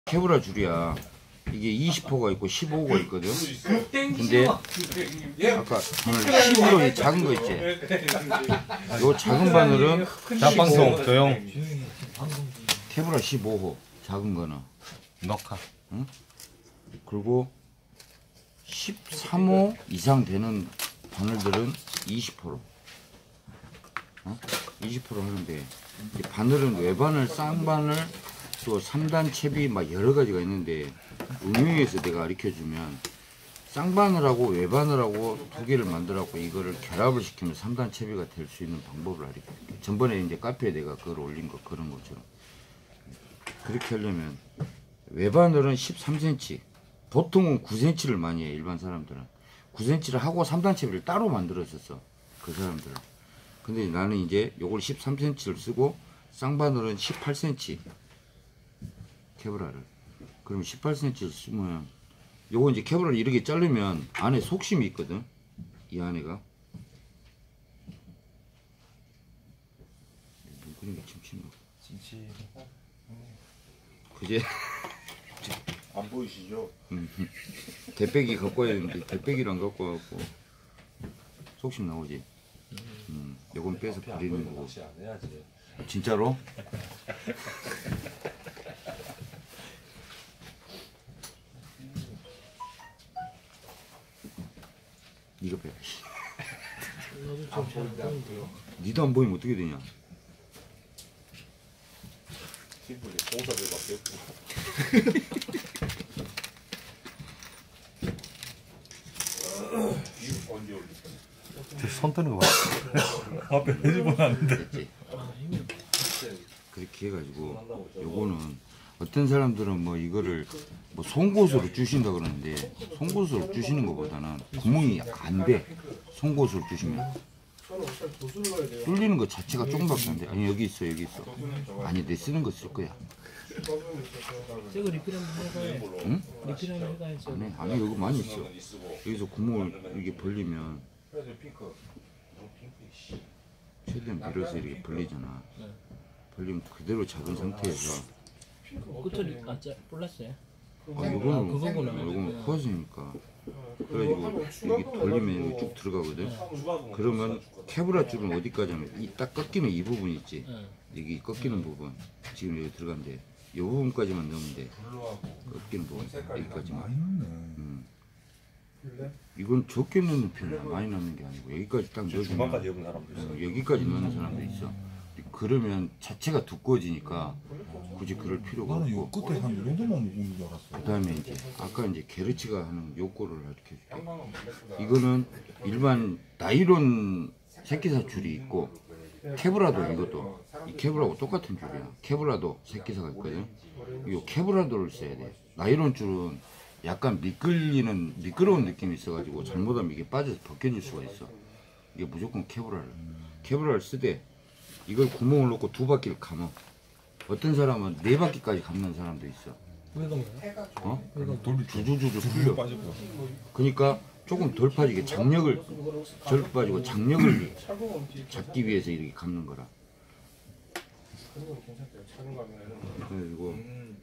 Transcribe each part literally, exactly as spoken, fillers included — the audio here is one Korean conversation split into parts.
케브라 줄이야. 이게 이십 호가 있고 십오 호가 있거든. 근데 아까 오늘 십으로 작은 거 있지. 요 작은 바늘은 납방송 조용. 케브라 십오 호 작은 거는 녹화. 응? 그리고 십삼 호 이상 되는 바늘들은 이십 호로 어? 이십 호로 하는데 바늘은 외바늘, 쌍바늘, 또 삼 단 채비 막 여러 가지가 있는데 응용해서 내가 가르쳐주면 쌍바늘하고 외바늘하고 두 개를 만들어갖고 이거를 결합을 시키면 삼 단 채비가 될 수 있는 방법을 가르쳐줄게. 전번에 이제 카페에 내가 그걸 올린 거 그런 것처럼 그렇게 하려면 외바늘은 십삼 센티미터, 보통은 구 센티미터를 많이 해. 일반 사람들은 구 센티미터를 하고 삼 단 채비를 따로 만들었었어 그 사람들은. 근데 나는 이제 요걸 십삼 센티미터를 쓰고 쌍바늘은 십팔 센티미터 케브라를. 그럼 십팔 센티미터를 쓰면 요거 이제 케브라를 이렇게 자르면 안에 속심이 있거든. 이 안에가 그런 게 침침해. 진치. 그제 안 보이시죠? 음, 대빼기 갖고 와야 되는데 대빼기를 안 갖고 와갖고 속심 나오지. 음, 요건 빼서 버리는 거고. 진짜로? 이거 빼. 니도 안 보이면 어떻게 되냐? 팀플이 공사들밖에 없고. 이거 언제 올릴 거야? 손 뜨는 거 봐. 앞에 해집어놨는데. 됐지? 그렇게 해가지고 요거는 어떤 사람들은 뭐 이거를 뭐 송곳으로 주신다 그러는데 송곳으로 주시는 것보다는 구멍이 안 돼. 송곳으로 주시면 뚫리는 것 자체가 조금밖에 안 돼. 아니 여기 있어 여기 있어. 아니 내 쓰는 거 쓸 거야. 저거 리필 한번 해봐요. 응? 리필 한번 해봐야죠. 아니 아니 여기 많이 있어. 여기서 구멍을 이렇게 벌리면 최대한 밀어서 이렇게 벌리잖아. 벌리면 그대로 잡은 상태에서 끝을 안 짜, 몰랐어요. 아, 요거는, 아, 그거구나. 요거는 코어스니까. 그래가지고, 여기 돌리면 여기 쭉 들어가거든? 그러면 케브라 줄은 어디까지 하면, 이 딱 꺾이는 이 부분 있지? 여기 꺾이는 부분. 지금 여기 들어간대. 이 부분까지만 넣으면 돼. 꺾이는 부분. 여기까지만. 음. 이건 적게 넣는 편이야. 많이 넣는 게 아니고. 여기까지 딱 넣어주면. 중간까지 여는 사람도 있어. 어, 여기까지 넣는 사람도 있어. 그러면 자체가 두꺼워지니까 굳이 그럴 필요가 나는 요 없고. 끝에 한 이 정도만 먹는 줄 알았어. 그 다음에 이제 아까 이제 게르치가 하는 요거를 가르쳐줄게. 이거는 일반 나이론 새끼사 줄이 있고 케브라도 이것도 이 케브라하고 똑같은 줄이야. 케브라도 새끼사가 있거든. 이 케브라도를 써야 돼. 나이론 줄은 약간 미끌리는 미끄러운 느낌이 있어가지고 잘못하면 이게 빠져서 벗겨질 수가 있어. 이게 무조건 케브라를 케브라를 쓰되 이걸 구멍을 넣고 두 바퀴를 감어. 어떤 사람은 네 바퀴까지 감는 사람도 있어. 왜 그런가요? 어? 돌리 주주주주 풀려. 빠지고. 그러니까 조금 덜 빠지게 장력을 덜 빠지고 장력을 잡기 위해서 이렇게 감는 거라. 그리고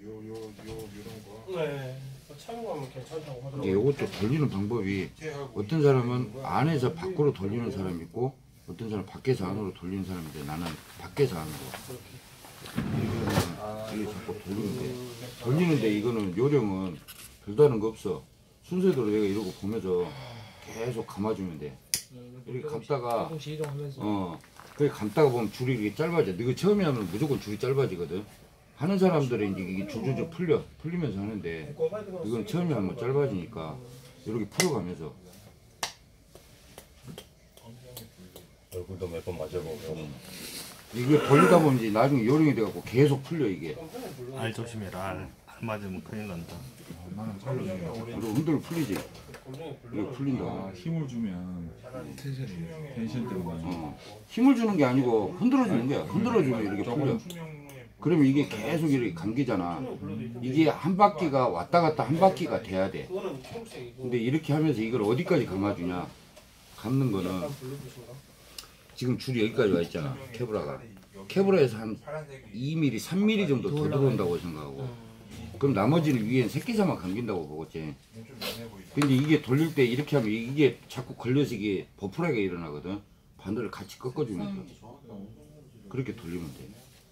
네. 촬영하면 괜찮다고 하더라고요. 이제 요것도 돌리는 방법이 어떤 사람은 안에서 밖으로 돌리는 사람이 있고 어떤 사람은 밖에서 안으로 돌리는 사람인데 나는 밖에서 안으로. 이렇게 이게 자꾸 돌리는데 돌리는데 이거는 요령은 별다른 거 없어. 순서대로 내가 이러고 보면서 계속 감아주면 돼. 이렇게 감다가 조금씩 이동하면서. 어 그렇게 감다가 보면 줄이 이렇게 짧아져. 너가 처음에 하면 무조건 줄이 짧아지거든. 하는 사람들은 이제 이게 줄줄줄 풀려 풀리면서 하는데 이건 처음에 하면 짧아지니까 이렇게 풀어가면서 얼굴도 몇 번 맞아보고. 이게 벌리다 보면 이제 나중에 요령이 돼갖고 계속 풀려 이게. 알 조심해라. 알, 알 맞으면 큰일 난다. 나는 잘라주면 그리고 흔들어 풀리지. 이거 풀린다. 아, 힘을 주면 텐션이 텐션 때문에. 어. 힘을 주는 게 아니고 흔들어 주는 거야. 흔들어 주면 이렇게 풀려. 그러면 이게 계속 이렇게 감기잖아. 이게 한 바퀴가 왔다 갔다 한 바퀴가 돼야 돼. 근데 이렇게 하면서 이걸 어디까지 감아주냐. 감는 거는 지금 줄이 여기까지 와 있잖아. 케브라가. 케브라에서 한 이 밀리미터, 삼 밀리미터 정도 더 들어온다고 생각하고 그럼 나머지는 위에 새끼살만 감긴다고 보겠지. 근데 이게 돌릴 때 이렇게 하면 이게 자꾸 걸려서 이게 버프라가 일어나거든. 바늘을 같이 꺾어주면서 그렇게 돌리면 돼.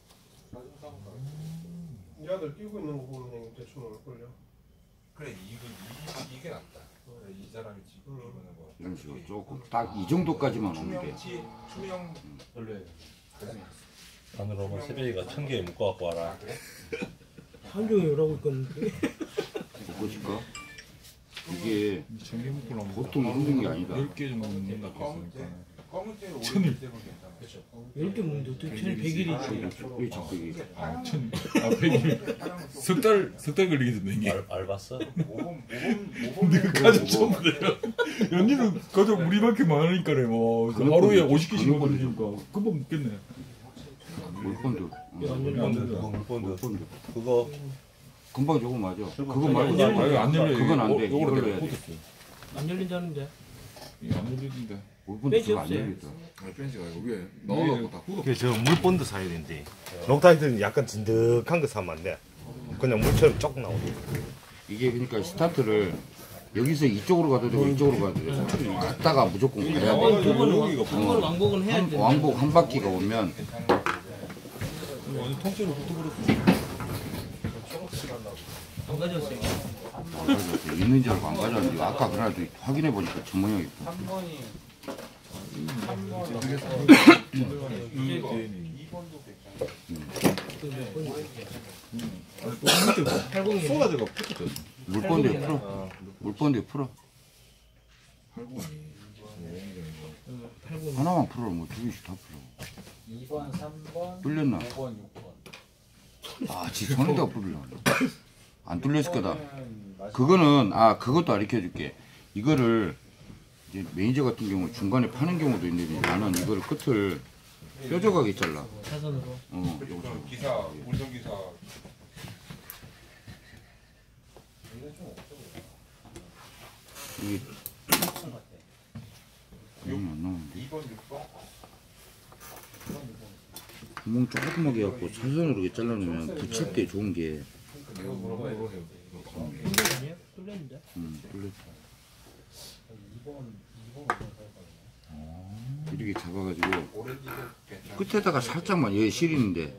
이 아들 끼고 있는 거 보면 그냥 대충 올걸요. 그래 이거 이, 이게 낫다. 그래, 이 사람이 지금 이거는 뭐 이런 식으로 조금 딱 이 정도까지만 오면 돼. 투명치 투명 원래 바늘 오면 새벽이가 천 개 묶어갖고 와라. 한종이 오라고 있건데. 보실까? 이게 전기 묶으려 보통 힘든 게 아니다. 열 개 정도 묶는다 했으니까 검은색으로 천일. 오래 되면 괜찮아. 열 개 먹는데 어떻게 천이 백 일이지? 이 작백이 아, 천, 아, 백일. 석 달, 석 달 걸리겠습니다, 이게. 알, 알봤어? 모범 모범 모범. 내가 가족 처음 그래요. 연기는 가족 우리밖에 많으니까래, 뭐. 하루에 오십 개씩 먹으니까. 금방 먹겠네. 물본드 그거 물본드. 물본드 그거 금방 저거 맞아. 그거 말고 안 아, 이거 안 열려. 그건 안 돼. 이걸로 이걸로 내가 해야 돼. 꽂았어요. 안 열린다는데. 이거 안 열리는데. 물본드 벤치 저거 안 없어요? 열리더라. 아, 벤치가 이거 위에 넣어갖고 다 꽂아. 그게 저 물본드 사야 된대. 녹타이트는 약간 진득한 거 사면 안 돼. 그냥 물처럼 쪽 나오고. 이게 그러니까 스타트를 여기서 이쪽으로 가도 되고 이쪽으로 가도 되고 갔다가 무조건 가야 돼. 두 번은 두 번은 왕복은 해야 한, 돼. 왕복 한 바퀴가 오면 완전 통째로 붙어버렸어. 안 가져왔어요. 가져왔어. 있는 줄 알고 안 가져왔는데 아까 그날도 확인해 보니까 저 모양이었다. 삼 번이 삼 번. 이 번도 팔공이. 쏟아져가 붙었어. 물본드에 풀어. 물본드에 풀어. 팔공. 하나만 풀어. 뭐 두 개씩 다 풀어. 이 번, 삼 번, 뚫렸나? 오 번, 육 번. 아, 지 손에다 뿌리려. 안 뚫렸을 거다. 그거는 아 그것도 가르쳐 줄게. 이거를 이제 매니저 같은 경우 중간에 파는 경우도 있는데 나는 이거를 끝을 뾰족하게 잘라. 사선으로. 어, 그리고 기사 운전기사 이게 구멍이 안 나오는데. 이 번, 육 번. 구멍 조그맣게 해갖고 사선으로 이렇게 잘라놓으면 붙일 때 좋은 게 뚫린 아니에요? 뚫렸는데. 음, 뚫렸어. 이렇게 잡아가지고 오렌지도 괜찮아. 끝에다가 살짝만 여기 실이는데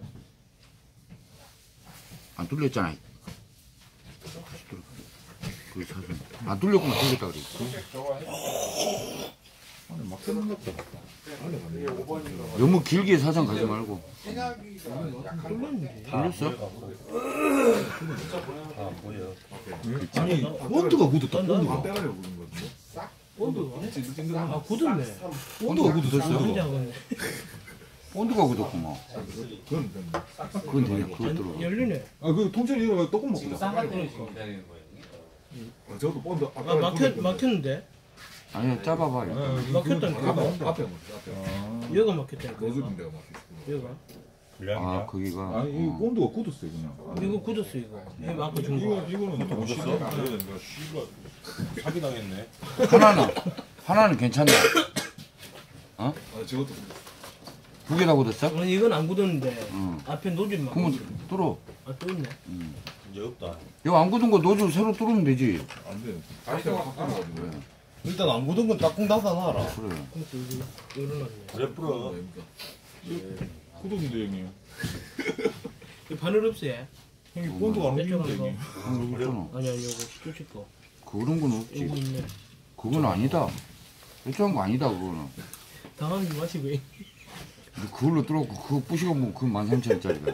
안 뚫렸잖아. 그 사선 안 뚫렸구나. 뚫렸다 그래. 저거 해. 아니, 막 쓰는 것도. 안에 가네. 이게 오 번이라고. 너무 길게 사선 가지 말고. 생각이가 약한 뚫렸는데. 뚫렸어? 아 보여. 아니, 원두가 굳었다. 원두가 빼가려 그런 거지. 온도가? 찐득찐득한 아 거. 굳었네. 원두가 굳었어. 혼자 하겠네. 본드가 굳었구만. 그건 됐네. 그건 되냐? 그거 들어. 열리네. 아, 그 통째로 이러고 떡국 먹자. 쌍화대는 지금 기다리는 거예요. 아, 저도 본드 아 아까 막혔 막혔는데. 아니야, 짜봐봐. 아, 일단. 막혔다니까. 앞에 먹자. 앞에 먹자. 앞에. 아, 여가 막혔다니까. 거슬린 데가 막혔어. 여가. 아, 불량이야. 거기가. 아니, 이 어. 본드가 굳었어요, 그냥. 아, 이거 굳었어 이거. 이거 아까 준 이거 거. 이거는 또 묻었어? 묻었어. 그래, 내가 씨발 사기 당했네. 하나는, 하나는 괜찮나? 아, 저것도 두 개 다 굳었어? 아니 이건 안 굳었는데 응. 앞에 노즐 막. 그러면 뚫어. 아또 있네. 이제 없다. 이거 안 굳은 거 노즐 새로 뚫으면 되지. 안 돼. 다시 앞에가 또 바뀌어가지고. 일단 안 굳은 건 딱꿍 닫아 놔라. 그래. 그럼 또 이거 열어놨네. 그래 풀어. 굳었는데, 형님. 이 바늘 없어요? 형님, 본드가 안 뺏겨간 움직이는데, 거. 형님. 아, 여기 있잖아. 아니야 이거 뚜칠 거. 그런 건 여기 없지. 있네. 그건 아니다. 일정한 거 아니다, 그거는. 당하지 마시고. 근데 그걸로 뚫었고, 그거 부시고 그 만 삼천 원짜리가.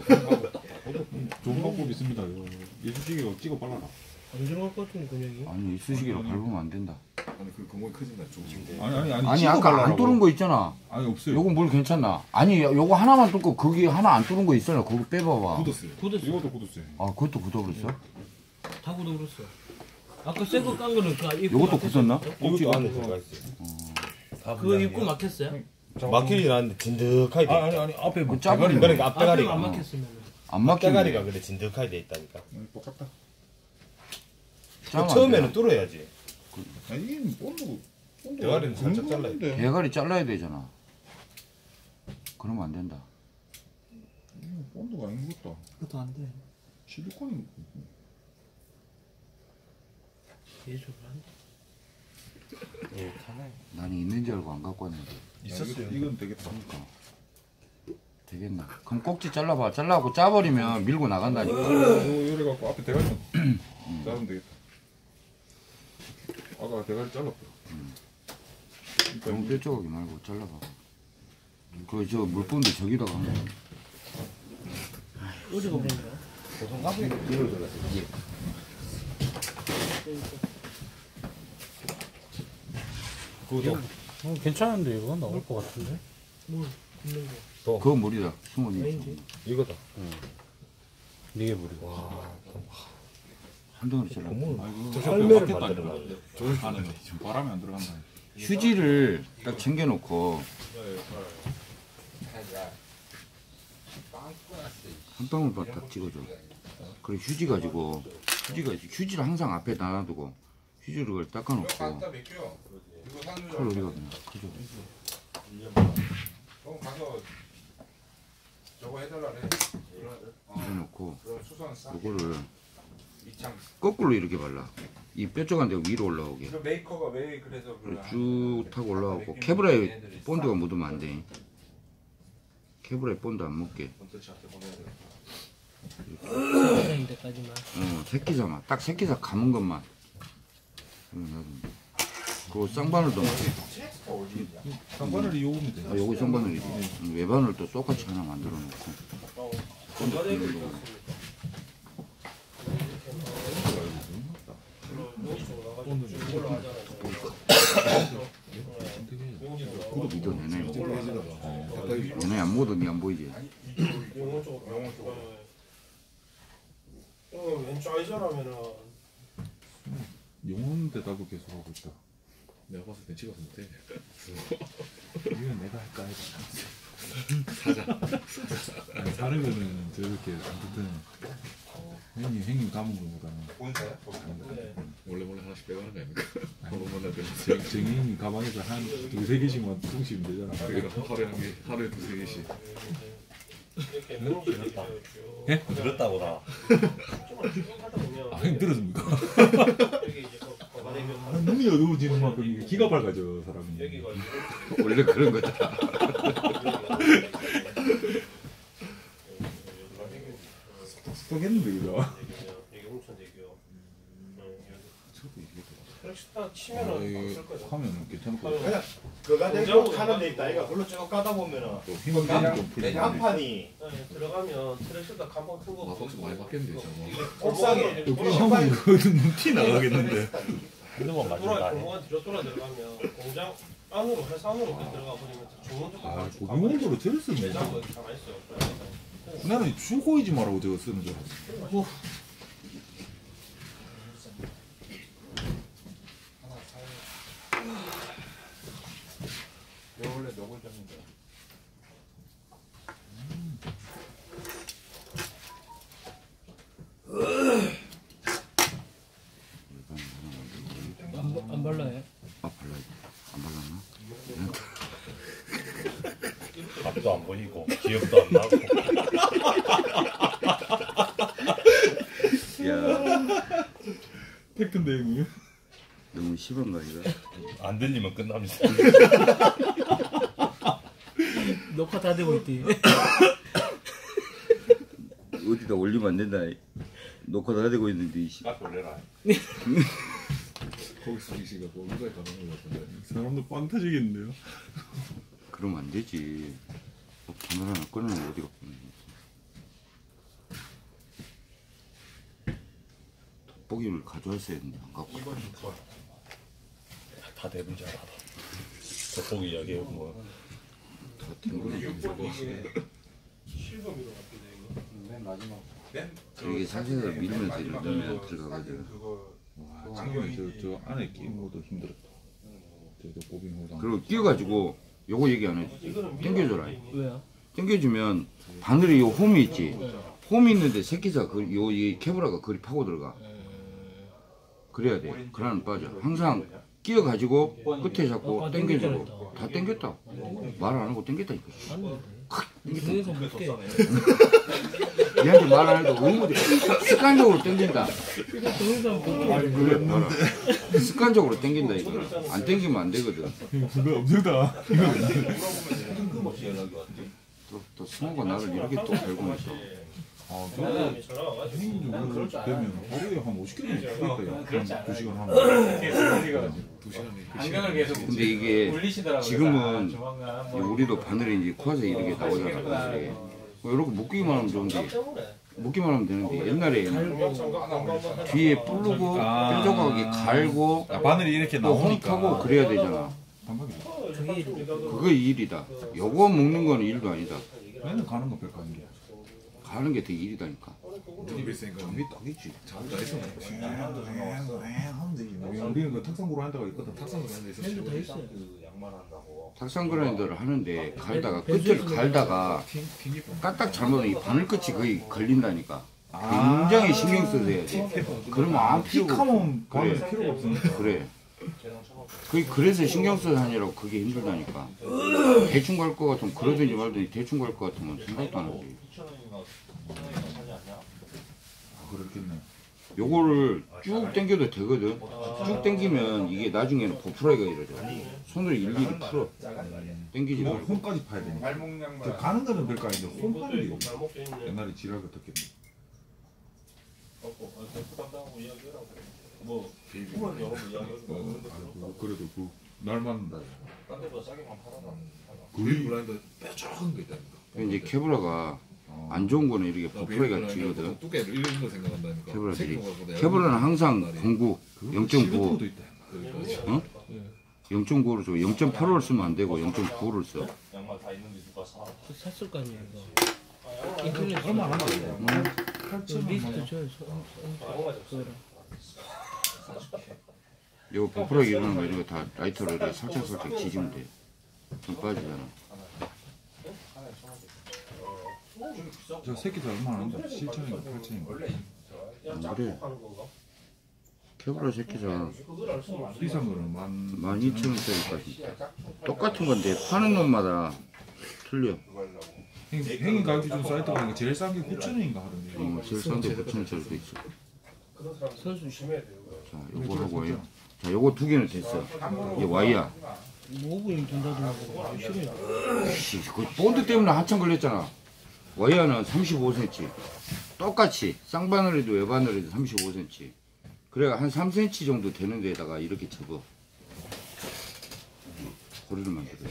좋은 방법 있습니다. 이거. 이쑤시개로 찍어 발라라. 안 들어갈 것 같은데 그냥이. 아니, 이쑤시개로 밟으면 안 된다. 아니, 그 구멍이 커진다, 좀. 아니, 아니, 아니. 아니, 찍어 아까 안 발라라고. 뚫은 거 있잖아. 아니, 없어요. 요거 뭘 괜찮나? 아니, 요거 하나만 뚫고, 거기 하나 안 뚫은 거 있잖아. 그거 빼봐봐. 굳었어요. 굳었어. 이것도 굳었어요. 아, 그것도 굳어버렸어? 다 굳어버렸어. 아까 새 거 깐 거는 그 입구 요것도 막혔어요. 굳었나? 이것도 안에 들어가 있어. 다 그거 입구 막혔어요? 막히진 않는데 진득하게 돼. 아, 아니, 아니, 앞에 뭐. 그 짜버리네. 대가리. 그러니까 앞에가 앞대가리가 안 막혔으면. 안 앞대가리가 막히네. 그래 진득하게 돼 있다니까. 음, 똑같다. 짜면 안 처음에는 돼. 뚫어야지. 아니, 이게 본드. 본드. 대가리는 살짝 잘라야 돼. 대가리 잘라야 되잖아. 그러면 안 된다. 본드가 아닌 것도. 그것도 안 돼. 실리콘이. 예술을 한다. 나는 있는 줄 알고 안 갖고 왔는데. 있었어요. 이건 되겠다. 그러니까 되겠나? 그럼 꼭지 잘라봐. 잘라고 짜버리면 밀고 나간다니까. 요래 갖고 앞에 대가리 자르면 되겠다. 아까 대가리 잘랐다. 너무 뾰족하게 말고 잘라봐. 그 저 물본데 저기다가 하면 어디가 그런 거야? 보통 앞에 밀어줘라. 이게 그거 어, 괜찮은데 이거 나올 것 같은데? 뭘 굽는 거? 그거 물이다. 승원이. 아닌지? 이거다. 이게 물이고. 한 덩어리 잘라. 할매를 만들어. 저걸 하는 거. 지금 바람이 안 들어간다. 휴지를 딱 챙겨놓고 한 방울만 딱 찍어줘. 그리고 휴지 가지고 휴지가 휴지를 항상 앞에 놔두고 휴지를 닦아놓고 갖다 맡겨. 이거 사는 줄 칼 어디가 알고. 그냥 그죠. 너 가서 저거 해달라래. 해놓고 그럼 수선 싸. 요거를 이창. 거꾸로 이렇게 발라. 이 뾰족한 데가 위로 올라오게. 그 메이커가 왜 그래서 그래? 쭉 타고 올라가고 케브라에 본드가 묻으면 안 돼. 케브라에 본드 안 묻게. 그런 데까지만. 어, 새끼사만 딱 새끼사 감은 것만. 그리고 쌍바늘도 상관을 요우면 돼. 아, 요거 쌍바늘이지. 음, 외바늘 또 똑같이 하나 만들어 놓고. 본드 끼는 거. 그거 믿어내네. 얘네 안 먹어도 니 안 보이지? 왼쪽 아이절하면은 영혼 대답을 계속 하고 있다. 내가 봤을 땐 찍어서 못해. 이건 내가 할까 해서 사자. 아니, 사는 거는 저렇게 안 듣는. 형님, 형님 감은 거보다는. 본사야? 몰래 몰래 하나씩 빼가는 거 아닙니까? 한번 만나면 정- 정형님 가방에서 한 두세 개씩만 퉁치면 되잖아. 그러니까 하루에 한 개, 하루에 두세 개씩. 이렇게 문지 들었다. 예? 들었다고 나. 쭉 하다 보면 아, 형님 들었습니까? 여기 이제 그 거리면 아, 눈이 어두워지는 만큼 이게 기가 밝아져, 사람이. 여기가 이제 원래 그런 거다. 썩겠는데, 그죠? 여기 홍천대교. 그렇게 딱 치면은 쓸 거죠. 하면 괜찮을 것 같아. 그냥 그가 내고 하는 데 있다. 이거 글로 쭉 가다 보면은 또 힘은 좀 풀리네. 내장 간판이 네, 들어가면 트랙시다 간판 큰거 아, 박스 많이 바뀌었는데, 저거. 옥상에 형은 그거는 눈티 나가겠는데. 핸드폰 돌아 맞는다. 공간 뒤로 돌아 들어가면 공장 안으로 회사 안으로 이렇게 들어가 버리면 주문도 아, 고기용도로 저를 쓰는 매장 거. 거 가만 있어요. 나는 주고이지 말라고 저거 쓰는 줄 알았어. 내 원래 너굴 잡는 거야. 안, 바- 안 발라요? 아 발라야지. 안 발랐나? 앞도 안 보이고 기억도 안 나고. 야 팩트인데, 형님. 너무 심한가 이거? 안 들리면 끝납니다. 녹화 다 되고 있대. 어디다 올리면 안 된다. 녹화 다 되고 있는데 이씨. 나 놀래라. 거기 수기 씨가 거기까지 가는 거 같은데. 사람도 빵 터지겠는데요? 그러면 안 되지. 뭐 카메라 하나 꺼내면 어디가 보는 돋보기를 가져왔어야 했는데 안 갖고. 이번 주 번. 다 대분 줄 알아. 돋보기 이야기 뭐. 다 튕겨내. 육 번 이게 실검이로 같은데 이거. 맨 마지막. 맨 이게 사진을 밀면서 이러면 들어가거든. 그거 와, 처음에 저, 저 안에 끼는 것도 힘들었다. 저도 고빙 호당. 그리고 끼워가지고 요거 얘기 안 해. 이거는 당겨줘라. 왜요? 당겨주면 바늘에 요 홈이 있지. 홈이 있는데 새끼사 그요이 케브라가 그리 파고 들어가. 그래야 돼. 그러면 빠져. 항상 끼워가지고 끝에 잡고 당겨주고 다 당겼다. 말 안 하고 당겼다니까. 안 돼. 동영상 볼게. 얘한테 말 안 해도 의무대 습관적으로 땡긴다. 동영상 볼게. 그래, 습관적으로 땡긴다 이거. 안 땡기면 안 되거든. 그거 없는다. 뜬금없이 연락이 왔지. 또, 또 승호가 나를 이렇게 또 갈고 있어. 아, 저 사람이 전화 와가지고 형님 정도 되면 하루에 한 오십 킬로 먹을 거야. 한 두 시간 하면. 두 시간에 안경을 계속 근데 이게 올리시더라고요. 지금은 조만간 이 뭐 우리도 바늘이 이제 코에서 이렇게 나오잖아. 바늘이. 뭐 이렇게 묶기만 하면 좋은데 때문에 묶기만 하면 되는데 옛날에 갈고 뒤에 뿌르고 아. 뾰족하게 갈고 아, 바늘이 이렇게 또 나오니까. 홈하고 그래야 되잖아. 방법이 그거 일이다. 요거 묶는 건 일도 아니다. 맨날 가는 거 별거 아닌 게. 가는 게 되게 일이다니까. 돈이 비싸니까 감이 딱 있지. 자동차 해서 하면 되지. 우리는 그 탁상구로 한 데가 있거든. 탁상구로 한 데 있어. 핸드 다 있어요. 그 양말 한다고. 탁상 그라인더를 하는데 갈다가 끝을 갈다가 까딱 잘못하면 이 바늘 끝이 거의 걸린다니까. 굉장히 신경 써서 해야 돼. 그러면 안 필요가 없어. 픽하면 바늘 그래. 필요가 없으니까. 그래. 그게 그래서 신경 써서 하느라고 그게 힘들다니까. 대충 갈 것 같으면 그러든지 말든지 대충 갈 것 같으면 생각도 안 하지. 아, 그렇겠네. 요거를 쭉 당겨도 되거든. 쭉 당기면 이게 나중에는 보풀하기가 이러죠. 손으로 일일이 풀어. 당기지 이거 말고. 홈까지 파야 되니까. 발목 양말. 저 가는 거는 별거 아닌데 홈 파는 게 발목도 있네. 옛날에 지랄 같았겠네. 갖고 어, 대표 담당하고 이야기하라고. 뭐 후원 여러분 이야기해줘. 어, 아이고, 그래도 그 날만 딴 데보다 싸게만 팔아라. 그릴 블라인드 뾰족한 거 있다니까. 이제 케브라가 안 좋은 거는 이렇게 보풀하기가 지거든. 두께를 이런 거 생각한다니까. 케브라들이. 생각보다 케브라는 항상 공구 영 점 구. 도 있다. 어? 영 점 구로 줘. 영 점 팔오를 쓰면 안 되고 영 점 구를 써. 양말 다 있는데 누가 사? 저 샀을 거 아니에요 이거. 인터넷 얼마 안 하나? 리스트 줘요. 그거랑. 이거 보풀하기 이러는 거 이거 다 라이터로 이렇게 살짝살짝 지지면 돼. 좀 빠지잖아. 저 새끼들 얼마 안 한다. 칠천인가 팔천인가. 안 그래. 케브라 새끼잖아. 비싼 거는 만 만 이천 원짜리까지. 똑같은 건데 파는 놈마다 틀려. 행인 행인 가격 기준 사이트 보니까 제일 싼 게 구천 원인가 하던데. 어, 제일 싼데 구천 원짜리도 있어. 선수 조심해야 돼요. 자, 요거 하고요. 자, 요거 두 개는 됐어. 이게 와이야. 오 분이면 된다더라고. 싫어요. 씨, 그 본드 때문에 한참 걸렸잖아. 와이어는 삼십오 센티미터. 똑같이 쌍바늘에도 외바늘에도 삼십오 센티미터. 그래가 한 삼 센티미터 정도 되는 데다가 이렇게 접어. 고리를 만들어.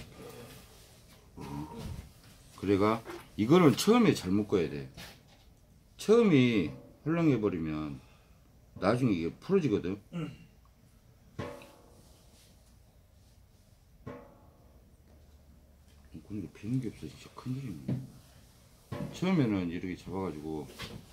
그래가 이거는 처음에 잘 묶어야 돼. 처음이 헐렁해 버리면 나중에 이게 풀어지거든. 근데 비는 게 없어. 진짜 큰일이네. 처음에는 이렇게 잡아가지고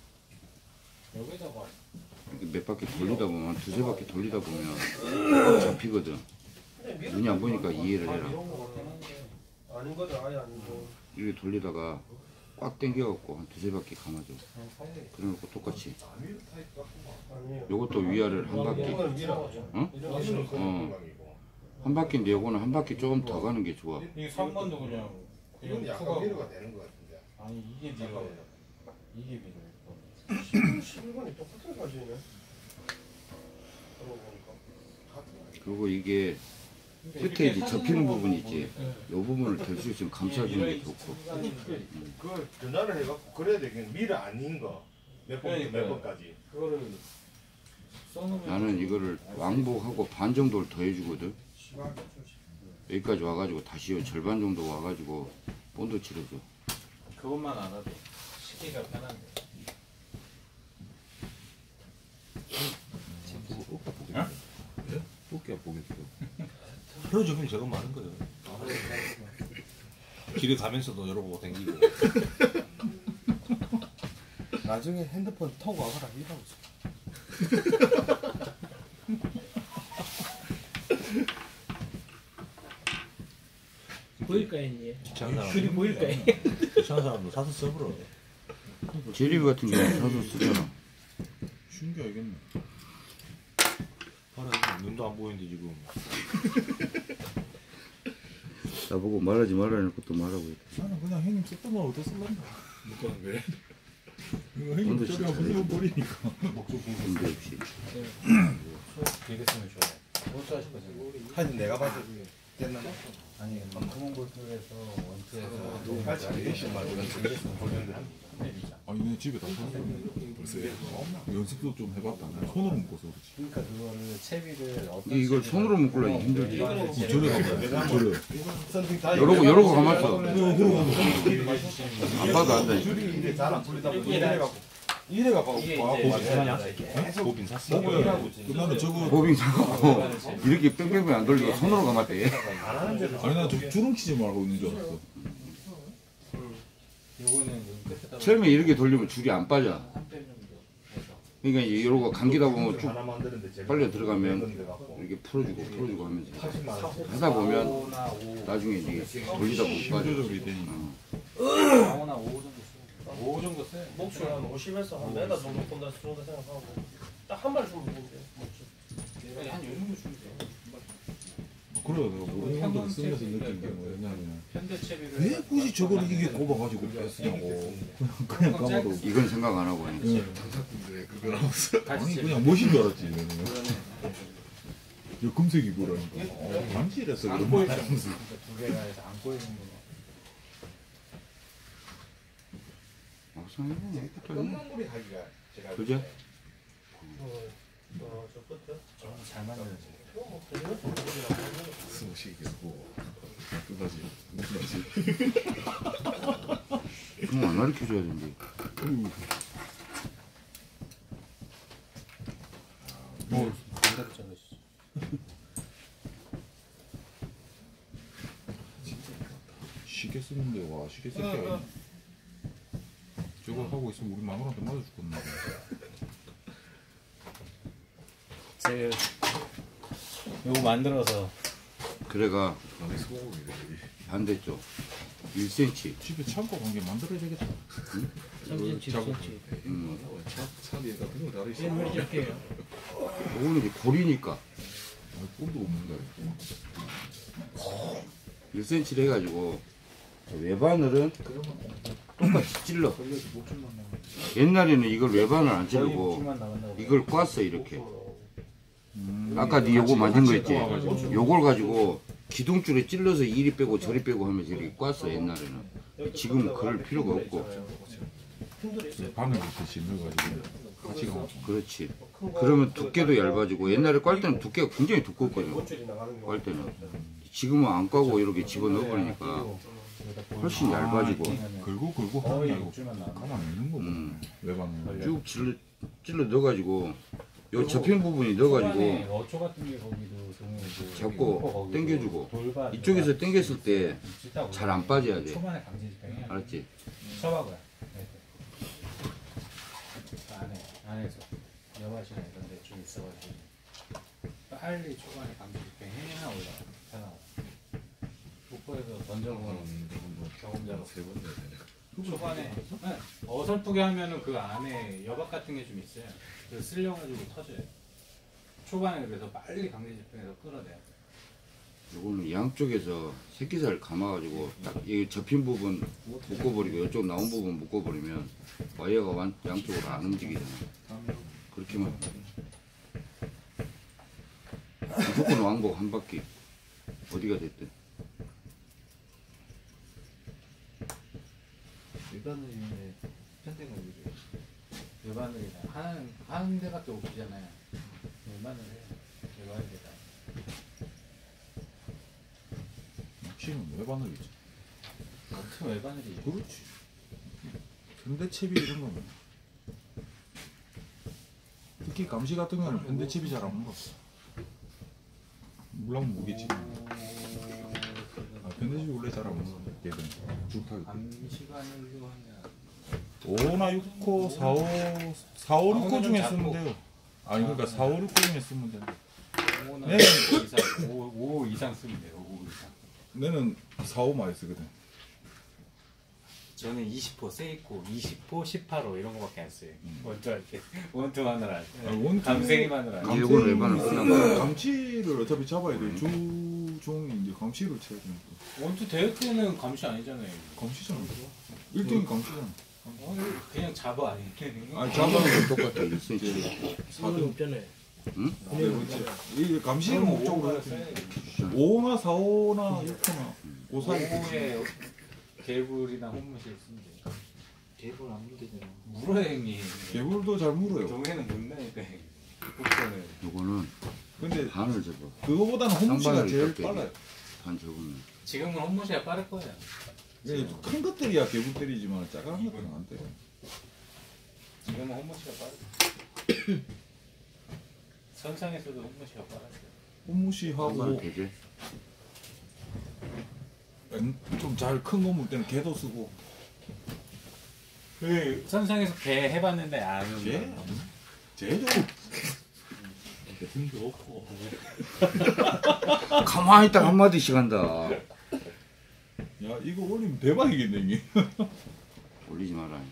여기다가 이렇게 몇 바퀴 돌리다 보면 한 두세 바퀴 돌리다 보면 꽉 잡히거든. 눈이 안 보니까 이해를 해라. 아닌 거죠, 아예 아니고. 이렇게 돌리다가 꽉 당겨갖고 한 두세 바퀴 감아줘. 그래놓고 똑같이 아니에요. 요것도 위아래를 한 바퀴. 이거는 밀어. 어? 어. 한 바퀴인데 요거는 한 바퀴 조금 더 가는 게 좋아. 이게 삼 번도 그냥 이건 약간 미로가 되는 것 같은데. 아니 이게 밀어. 이게 밀어. 십일 번이 똑같은 사진이네. 그러고 보니까. 그리고 이게 끝에 이제 접히는 부분 있지. 요 부분을 될 수 있으면 감싸주는 게 좋고. 그걸 전화를 해갖고 그래야 되겠네. 미를 아닌 거. 몇 번, 몇 번까지. 그거를 써놓으면 나는 이거를 왕복하고 반 정도를 더 해주거든. 여기까지 와가지고 다시 절반 정도 와가지고 본드 칠해줘. 그것만 알아도 시기가 편한데. 뽑기야 보겠어. 하루 종일 저거 많은 거예요. 길에 가면서도 열어보고 댕기고. 나중에 핸드폰 타고 와가라 이러고 있어. 보일까요, 이제? 귀찮은 사람. 글이 보일까요? 귀찮은 사람도 사서 써버려. 제리비 같은 경우는 사서 쓰잖아. 쉬운 게 알겠네. 봐라, 눈도 안 보이는데 지금. 나보고 말하지 말라는 것도 말하고 있다. 나는 그냥 형님 썼던 걸 어디서 쓸란다. 묶어는 왜? 이거 형님 오늘 저기 진짜 한번 버리니까. 문제 없이. 되게 쓰면 좋아요. 못 하실 거죠? 하여튼 내가 봐도 됐나? 아니, 구멍 골프에서 원투에서 너무 같이 되신 말보다 아니 내 집에 다 손으로 벌써 연습도 좀 해봤다. 나 손으로 묶어서 그렇지. 그러니까 그거를 채비를 어떤 이게 이걸 채비를 손으로 묶으려니 힘들지. 저래 가봐. 저래. 요러고 요러고 감았어. 안 봐도 안 돼. 줄이 이제 잘 안 풀리다 보니 이래갖고 이래갖고 이게 와 이제 보빈 계속 보빈 샀어. 나는 저거 보빙 사갖고 이렇게 뺑뺑뺑 안 돌리고 손으로 감았대. 아니 나 저 주름 치지 말고 있는 줄 알았어. 요거는 끝에다가 처음에 이렇게 돌리면 줄이 안 빠져. 한뼘 정도 해서 그러니까 이러고 감기다 보면 쭉 하나 만드는데 제일 빨려 들어가면 건데 갖고 이렇게 풀어주고 풀어주고 하면서 팔십만 원. 하다 보면 오나 오, 나중에 이게 돌리다 보면 빠져. 조절이 되니까. 오나 오 정도 써요. 오 정도 써요. 목줄 한 오십에서 한 메다 정도 본다 정도 생각하고 딱 한 발 주면 되는데 목줄. 한요 정도 주면 돼요. 그래 내가 모르는 쓰면서 느낀 게 뭐였냐면 현대 채비를 왜 굳이 저걸 이게 꼽아가지고 쓰냐고. 그냥 감아도. 이건 생각 안 하고 하니까. 장사꾼들의 그걸 하면서 아니 그냥 멋인 줄 알았지. 이거는. 저 금색이 그러니까. 어, 반지랬어. 안 보이죠. 두 개가 해서 안 보이는 거. 막상 해보면 똑같네. 끝마무리 하기가 제가 그죠? 어, 저 끝에. 잘 만들어지. 뭐 되는 정도라고 하면 스무식이고 끝까지 끝까지 그럼 안 가르쳐줘야 되는데. 뭐 반대로 자르시죠. 시계 쓰는데 와 시계 쓸 때가 있네. 저거 하고 있으면 우리 마누라한테 맞아 죽겠나 봐. 제 요거 만들어서 그래가 남의 소고기래 반대쪽 일 센티미터. 집에 창고 한 개 만들어야 되겠다. 삼 센티미터, 작업. 칠 센티미터. 음. 차, 차 위에 같은 거 다르시 일물이 적게요. 요거는 이제 고리니까 아, 꿈도 없는다. 일 센티미터 해가지고 외바늘은 똑같이 찔러. 옛날에는 이걸 외바늘 안 찌르고 목줄만 나간다고. 이걸 꽈어 이렇게. 아까 네 요거 만든 거 있지? 요걸 가지고 기둥줄에 찔러서 이리 빼고 저리 빼고 하면서 이렇게 꽈어 옛날에는. 지금은 그럴 필요가 없고. 바늘 이렇게 넣어가지고 같이 가면 그렇지. 그러면 두께도 얇아지고 옛날에 꽈 때는 두께가 굉장히 두껍거든요. 목줄이 나가는 거. 꽈 때는. 지금은 안 꽈고 이렇게 집어넣어 버리니까 훨씬 얇아지고 걸고 걸고 하는 게 아니고 가만히 있는 거고. 음. 외방은. 쭉 찔러, 찔러 넣어가지고 요 접힌 부분이 넣어가지고 어초 같은 게 거기도 동물이고 잡고 당겨주고 돌발 이쪽에서 당겼을 때 찢다고 잘 안 빠져야 돼. 초반에 강제 집행해. 알았지? 쳐봐봐요. 네. 그 안에 안에서 여밭이나 이런 데 좀 있어가지고 빨리 초반에 강제 집행해야 올라가. 편하고. 목포에서 던져보는 경험자로 세번 내야 되네 초반에 네. 어설프게 하면은 그 안에 여박 같은 게 좀 있어요. 그래서 쓸려가지고 터져요. 초반에 그래서 빨리 강제 집행해서 끌어내야 돼. 요거는 양쪽에서 새끼살 감아가지고 딱 이 접힌 부분 묶어버리고 이쪽 나온 부분 묶어버리면 와이어가 완, 양쪽으로 안 움직이잖아. 그렇게만 무조건 왕복 한 바퀴 어디가 됐든. 일반은 편대가 외바늘이나 하는 하는 데밖에 없잖아요. 외바늘 해. 외바늘이다. 낚시는 외바늘이지. 같은 외바늘이. 그렇지. 현대채비 이런 거는 특히 감시 같은 거는 현대채비 잘 안 먹어. 물론 무게지. 아, 현대채비 원래 잘 안 먹어. 얘는 줄타기. 감시관으로 하면 오나 육 호, 사 호, 사 호, 육 호 아, 중에 작고. 쓰면 돼요. 아니 그러니까 사 호, 육 호 중에 쓰면 돼. 오나 네. 이상 오 이상 쓰면 돼요. 오 이상. 내는 사 호 많이 쓰거든. 저는 이십 호, 세이코, 이십 호, 십팔 호 이런 거밖에 안 써요. 원투 할 때. 원투 마늘 할 때. 아, 원투- 감생이 마늘 할 때. 이걸 외바늘 쓰는 거야. 감치를 어차피 잡아야 돼. 주 종이 이제 이제 감시를 쳐야 되니까. 원투 대회 때는 감시 아니잖아요. 감시잖아. 일 등이 감시잖아. 어, 그냥 잡아 아니. 아니 잡아는 똑같아. 일 센티미터. 사는 없잖아요. 응? 네, 그렇지. 이 감시는 목적으로 해야 돼. 오나 사오나 육나 그 사이. 오후에 개불이나 홈무시 쓰면 돼. 대본 안 물리잖아. 물어요 형님. 개불도 잘 물어요. 동해는 못 나니까 국전을. 요거는 근데 반을 접어. 그거보다는 홈무시가 상반을 제일 좁게 빨라요. 반 접으면. 지금은 홈무시가 빠를 거예요. 예, 큰 것들이야 개불 때리지만 작은 것들은 안 돼. 지금은 홈무시가 빠르. 선상에서도 홈무시가 빠르죠. 홈무시하고 상반을 되지? 좀 잘 큰 거 물 때는 개도 쓰고. 그 선상에서 개 해봤는데 안 개? 오는 제도 힘도 없고. 가만히 있다 한마디씩 한다. 야 이거 올리면 대박이겠네 이게. 올리지 마라.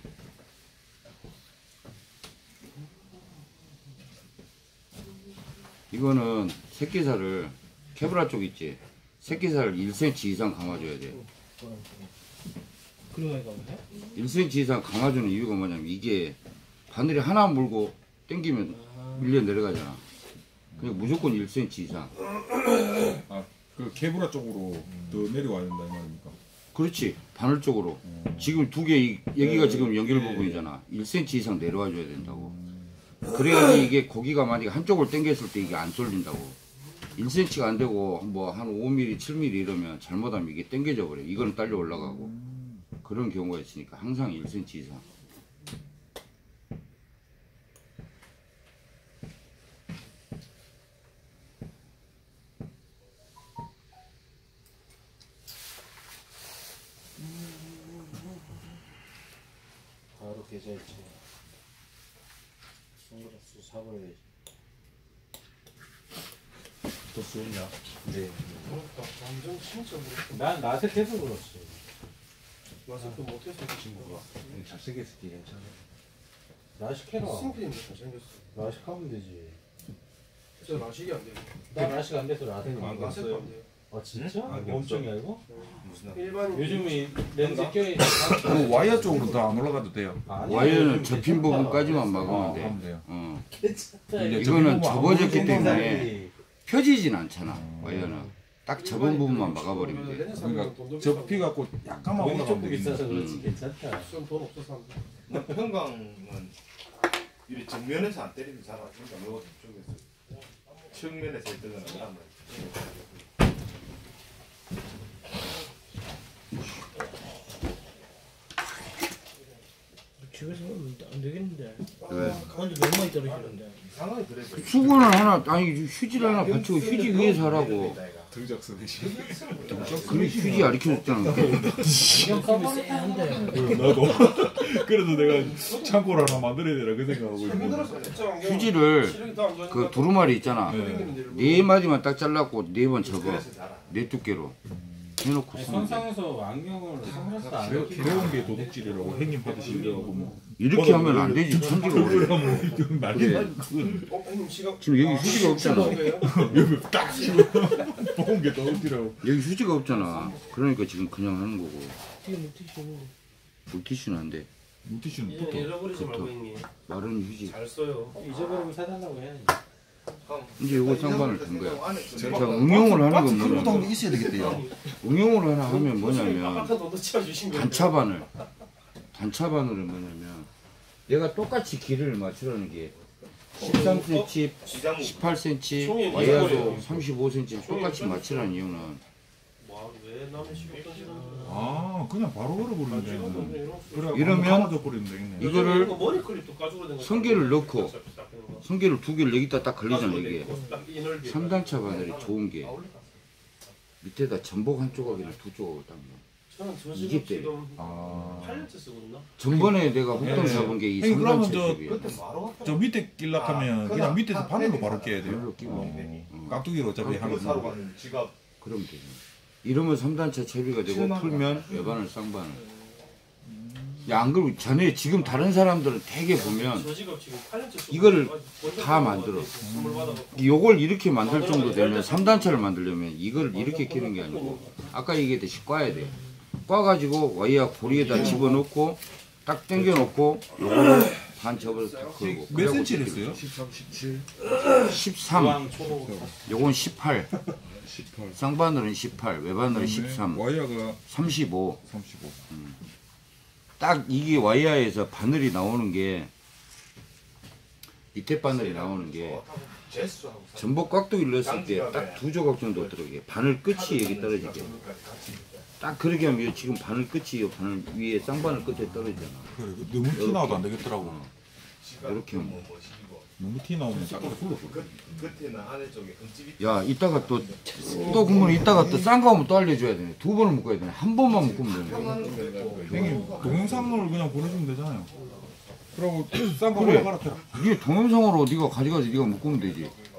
이거는 새끼살을 케브라 쪽 있지. 새끼살을 일 센티미터 이상 감아줘야 돼. 그러니까 왜? 일 센티미터 이상 감아주는 이유가 뭐냐면 이게 바늘이 하나 물고 당기면 밀려 내려가잖아. 그러니까 무조건 일 센티미터 이상. 그 케브라 쪽으로 더 내려와야 된다 이 말입니까? 그렇지. 바늘 쪽으로. 지금 두 개, 여기가 지금 연결 부분이잖아. 일 센티미터 이상 내려와 줘야 된다고. 그래야지 이게 고기가 만약에 한쪽을 당겼을 때 이게 안 쏠린다고. 일 센티미터가 안 되고 뭐 한 오 밀리미터, 칠 밀리미터 이러면 잘못하면 이게 당겨져 버려. 이거는 딸려 올라가고. 그런 경우가 있으니까 항상 일 센티미터 이상. 바로 계좌이체. 선글라스 사버려야지. 더 쓰냐? 네. 완전 진짜 그렇고 난 나색해서 그렇지. 마스크 못해서 친구가 잘생겼을 때 괜찮아. 라식해라. 승필인데 잘생겼어. 라식하면 되지. 저 라식이 안 돼요. 나 라식 안 돼서 라섹 아, 안 라섹도 갔어요. 안 돼요. 아 진짜? 안 엄청이 알고? 무슨 일반 요즘에 렌즈 껴있는 그 와이어 쪽으로 더 안 올라가도 돼요. 와이어는 접힌 부분까지만 막으면 돼. 하면 돼요. 어. 괜찮다. 이제 이거는 접힌 부분 접어졌기 안 때문에 펴지진 않잖아. 와이어는 딱 접은 부분만 막아버리면 돼. 그러니까 접히 갖고 약간만 돈이 올라가면 좀 비싸서 되겠네. 그렇지 음. 괜찮다. 돈 없어서 안 돼. 평강은 이 정면에서 안 때리면 잘 안 된다. 요 쪽에서 측면에서 때리는 거란 말이야. 집에서 하면 안 되겠는데. 왜? 완전 너무 많이 떨어지는데. 상황이 그래. 수건을 하나, 아니 휴지를 하나 받치고 휴지 위에서 하라고. 등작 서비스. 그래 휴지 가르쳐줬잖아. 안경 까버려. 쎄한데. 나도. 그래서 내가 창고를 하나 만들어야 되나 그 생각하고 있는데. 휴지를 그 두루마리 있잖아. 네 마디만 딱 잘랐고 네 번 접어. 네 두께로 해놓고 아니, 쓰면 돼. 선상에서 안경을 선글라스 안 배운 끼고 배운 게 도둑질이라고 행님 하듯이 이래갖고 뭐. 이렇게 하면 안 되지. 천지가 오래. 그러면 난리 그래. 나지 그건. 어, 형님 시각 지금 여기 휴지가 없잖아. 여기 딱 치고 배운 게 도둑질이라고. 여기 휴지가 없잖아. 그러니까 지금 그냥 하는 거고. 이게 물티슈는 물티슈는 안 돼. 물티슈는 이거 붙어. 잃어버리지 말고 형님. 마른 휴지. 잘 써요. 잊어버리면 사달라고 해야지. 이제 요거 상반을 든 거야. 자, 자, 응용을 하는 건 그것도 뭐냐면, 있어야 되겠대요. 응용을 하나 하면 뭐냐면, 아까 돈도 치워주신 거예요. 단차반을. 단차반으로 뭐냐면, 내가 똑같이 길이를 맞추라는 게, 십삼 센티미터, 십팔 센티미터, 와이어도 삼십오 센티미터 똑같이 맞추라는 이유는, 와, 왜 남의 시간 던지는 아 그냥 바로 걸어버리면 되겠네. 그래 이러면 감아줘 버리면 되겠네. 이거를 머리 클립도 까주고 된 거. 성게를 넣고, 성게를 두 개를 여기다 딱 걸리잖아, 이게. 딱이 넓이. 삼 단차 바늘이 좋은 게, 밑에다 전복 한 조각이나 두 조각을 딱 넣어. 저는 저 이게 지금 때. 지금 아. 팔 년째 쓰거든요. 전번에 내가 혹동 네. 잡은 게 이 형님, 삼 그러면 단차 저- 줍이야. 그때 바로 저 밑에 끼려하면 그냥 밑에서 바늘로 바로 깨야 돼요. 바늘로 끼고. 어. 어. 깍두기로 어차피 그거 하는 사러 거. 가는 지갑 그러면 되죠. 이러면 삼 단차 채비가 되고 시원하다. 풀면 외바늘 쌍바늘. 야, 안 그러고 전에 지금 다른 사람들은 되게 보면 저 지금 지금 팔 년째 쓰고 이거를 있어가지고 다 만들어. 선물 받아갖고 요걸 이렇게 만들 정도 되면 삼 단차를 만들려면 이걸 이렇게 끼는 게 아니고 아까 얘기했듯이 꽈야 돼. 꽈가지고 와이어 고리에다 집어넣고 딱 당겨놓고 요거를 반 접어서 딱 걸고. 몇 센치를 했어요? 십삼, 십칠, 십삼. 요건 십팔. 십팔. 쌍바늘은 십팔, 외바늘은 십삼, 와이어가 삼십오. 삼십오. 딱 이게 와이어에서 바늘이 나오는 게 밑에 바늘이 나오는 게 제수하고 전복 깍두기를 넣었을 때 딱 두 조각 정도 들어게 바늘 끝이 여기 떨어지게 딱 그렇게 하면 지금 바늘 끝이 이 바늘 위에 쌍바늘 끝에 떨어지잖아. 그래, 너무 티 나도 안 되겠더라고. 이렇게 하면 너무 티 나오면 딱 굴러. 겉에는 안에 쪽에 흠집이 야 이따가 또 또 그러면 이따가 또 싼 거 하면 또 알려줘야 되네. 두 번을 묶어야 되네. 한 번만 묶으면 되네. 형님 동영상을 그냥 보내주면 되잖아요. 그러고 싼거 그래. 올라가라. 이게 동영상으로 네가 가져가서 네가 묶으면 되지.